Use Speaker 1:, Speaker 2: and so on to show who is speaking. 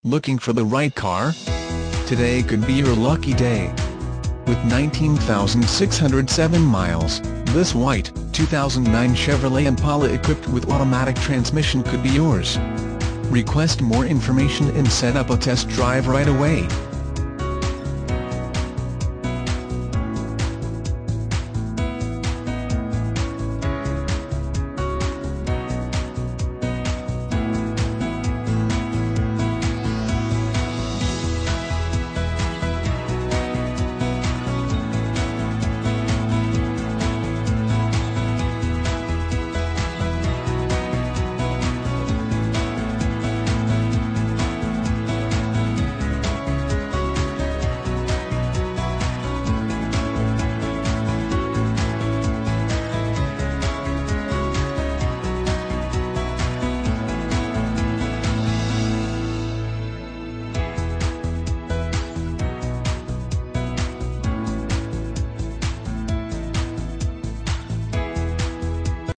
Speaker 1: Looking for the right car? Today could be your lucky day. With 19,607 miles, this white, 2009 Chevrolet Impala equipped with automatic transmission could be yours. Request more information and set up a test drive right away.